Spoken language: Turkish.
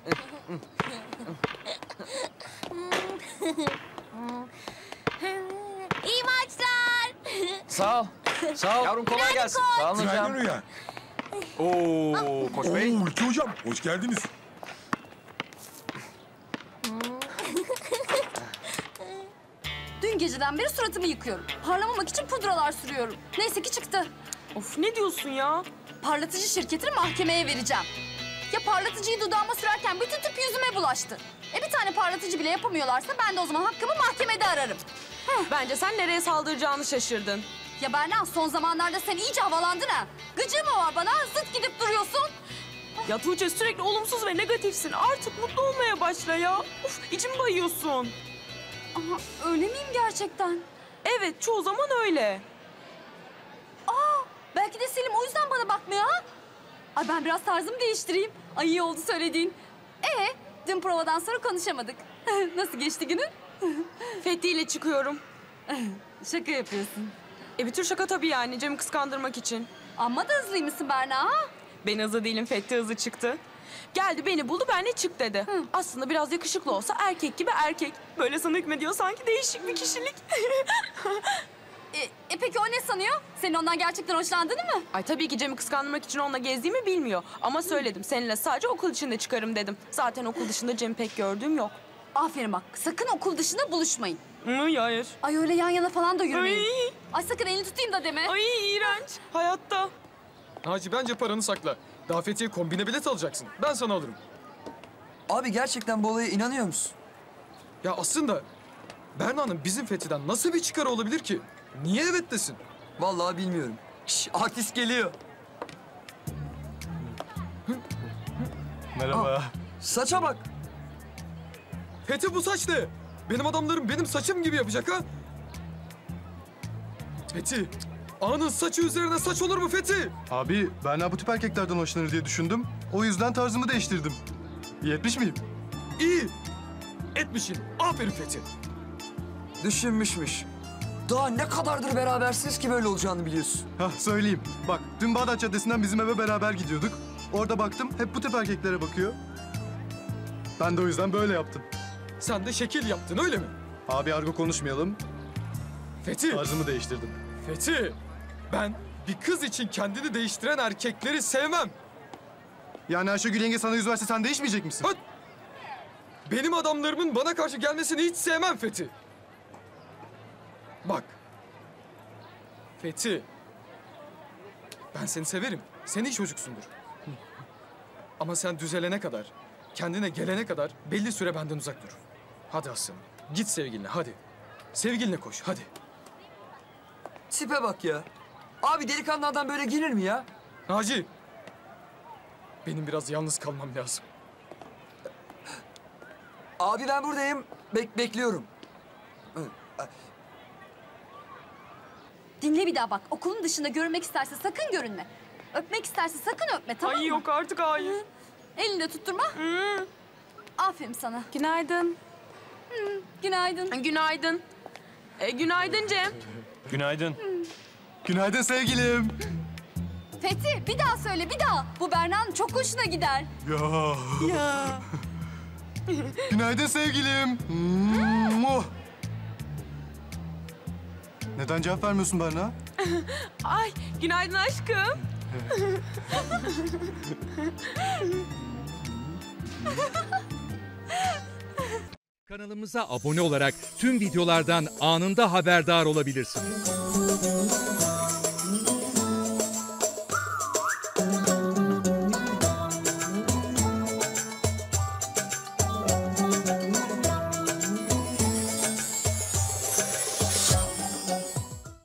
İyi maçlar. Sağ ol. Sağ ol. Yavrum kolay gelsin. Sağ olun hocam. Günaydın Rüya. Oo, Koç Bey. Oo, İlki hocam, hoş geldiniz. Dün geceden beri suratımı yıkıyorum. Parlamamak için pudralar sürüyorum. Neyse ki çıktı. Of ne diyorsun ya? Parlatıcı şirketini mahkemeye vereceğim. Ya parlatıcıyı dudağıma sürerken bütün tüp yüzüme bulaştı. Bir tane parlatıcı bile yapamıyorlarsa ben de o zaman hakkımı mahkemede ararım. Bence sen nereye saldıracağını şaşırdın. Ya Berna, son zamanlarda sen iyice havalandın ha. Gıcığı mı var bana? Zıt gidip duruyorsun. Ya Tuğçe sürekli olumsuz ve negatifsin. Artık mutlu olmaya başla ya. Uf içimi bayıyorsun. Aha, öyle miyim gerçekten? Evet çoğu zaman öyle. Belki de Selim o yüzden bana bakmıyor ha? Ay ben biraz tarzımı değiştireyim. Ay iyi oldu söylediğin. Dün provadan sonra konuşamadık. Nasıl geçti günün? Fethi ile çıkıyorum. Şaka yapıyorsun. Bir tür şaka tabii yani Cem'i kıskandırmak için. Amma da hızlıymışsın Berna ha? Ben hızlı değilim, Fethi hızlı çıktı. Geldi beni buldu, benle çık dedi. Aslında biraz yakışıklı olsa erkek gibi erkek. Böyle sana hükmediyor sanki değişik bir kişilik. Peki o ne sanıyor? Senin ondan gerçekten hoşlandığını mı? Ay tabii ki Cem'i kıskandırmak için onunla gezdiğimi bilmiyor. Ama söyledim, seninle sadece okul içinde çıkarım dedim. Zaten okul dışında Cem'i pek gördüğüm yok. Aferin bak, sakın okul dışında buluşmayın. Hayır. Ay öyle yan yana falan da yürümeyin. Ay. Ay sakın elini tutayım da deme. Ay iğrenç. Hayatta. Naci bence paranı sakla. Daha Fethiye kombine bilet alacaksın. Ben sana alırım. Abi gerçekten bu olaya inanıyor musun? Ya aslında Berna'nın bizim Fethi'den nasıl bir çıkarı olabilir ki? Niye evet desin? Vallahi bilmiyorum. Şş, artist geliyor. Merhaba. Saça bak. Fethi bu saç ne? Benim adamlarım benim saçım gibi yapacak ha? Fethi, ağanın saçı üzerine saç olur mu Fethi? Abi Berna bu tip erkeklerden hoşlanır diye düşündüm. O yüzden tarzımı değiştirdim. İyi etmiş miyim? İyi. Etmişsin. Aferin Fethi. Düşünmüşmüş. Daha ne kadardır berabersiniz ki böyle olacağını biliyorsun. Hah söyleyeyim. Bak dün Bağdat Caddesi'nden bizim eve beraber gidiyorduk. Orada baktım hep bu tip erkeklere bakıyor. Ben de o yüzden böyle yaptım. Sen de şekil yaptın öyle mi? Abi argo konuşmayalım. Fethi. Tarzımı değiştirdim. Fethi. Ben bir kız için kendini değiştiren erkekleri sevmem. Yani Ayşegül yenge sana yüz verse sen değişmeyecek misin? Hadi. Benim adamlarımın bana karşı gelmesini hiç sevmem Fethi. Bak. Fethi. Ben seni severim. Sen iyi çocuksundur. Ama sen düzelene kadar, kendine gelene kadar belli süre benden uzak dur. Hadi aslanım. Git sevgiline hadi. Sevgiline koş hadi. Tipe bak ya. Abi delikanlı adam böyle girer mi ya? Naci. Benim biraz yalnız kalmam lazım. Abi ben buradayım. Bekliyorum. Dinle bir daha bak. Okulun dışında görünmek isterse sakın görünme. Öpmek isterse sakın öpme, tamam mı? Ay yok artık hayır. Elini de tutturma. Aferin sana. Günaydın. Günaydın. Günaydın. Günaydın Cem. Günaydın. Günaydın sevgilim. Fethi bir daha söyle, bir daha. Bu Berna'nın çok hoşuna gider. Ya. Günaydın sevgilim. Oh. Neden cevap vermiyorsun Berna? Ay günaydın aşkım. Kanalımıza abone olarak tüm videolardan anında haberdar olabilirsiniz.